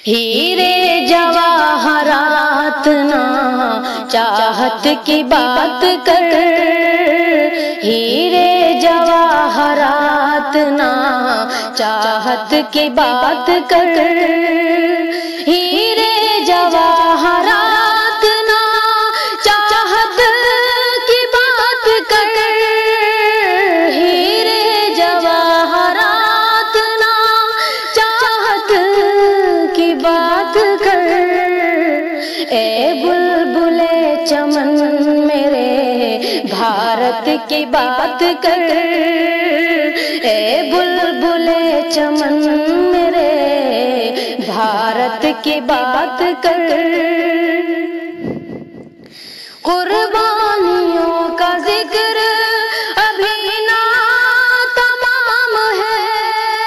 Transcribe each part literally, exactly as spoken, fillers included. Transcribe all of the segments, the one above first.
ہیرے جواہرات نا چاہت کی بات کر، ہیرے جواہرات نا چاہت کی بات کر، ہیرے جواہرات نا چاہت کی بات کر، ہیرے جواہرات نا چاہت کی بات کر، اے بلبل چمن میرے بھارت کی بات کر، اے بلبل چمن میرے بھارت کی بات کر، قربانیوں کا ذکر ابھی نہ تمام ہے،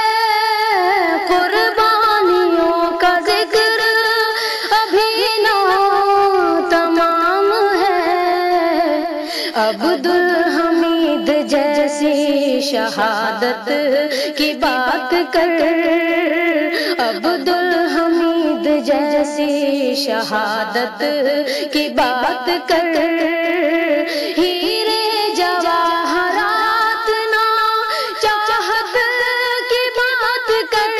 قربانیوں کا ذکر ابھی نہ تمام ہے، عبدالحمید جیسی شہادت کی بات کر، عبدالحمید جیسی شہادت کی بات کر، ہیرے جواہرات نا چاہت کی بات کر،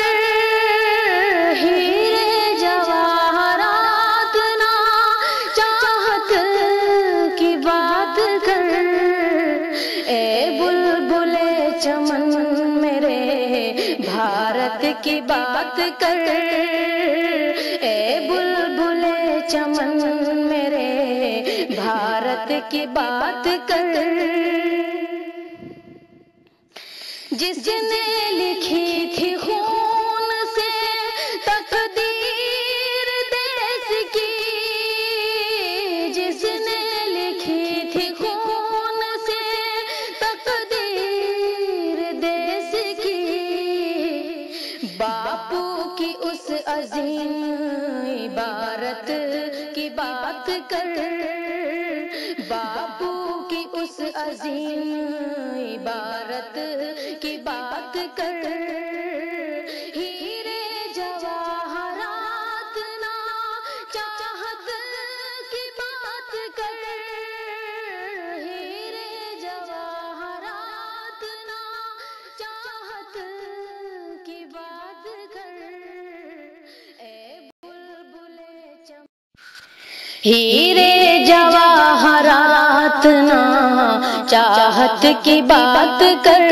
ہیرے جواہرات نا چاہت کی بات کر، اے بلبل چمن میرے بھارت کی بات کر، اے بلبل چمن میرے بھارت کی بات کر، جس نے لکھی تھی خون سے تقدیر دیس کی، جس نے لکھی تھی خون سے تقدیر دیس کی، باپو کی اس عظیم عبارت کی بات کر، باپو کی اس عظیم عبارت کی بات کر، ہیرے جواہرات نا چاہت کی بات کر، ہیرے جواہرات نا چاہت کی بات کر، اے بلبل چمن ہیرے جواہرات نا چاہت کی بات کر،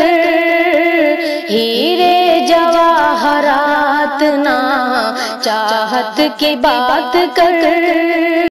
ہیرے جواہرات نا چاہت کی بات کر۔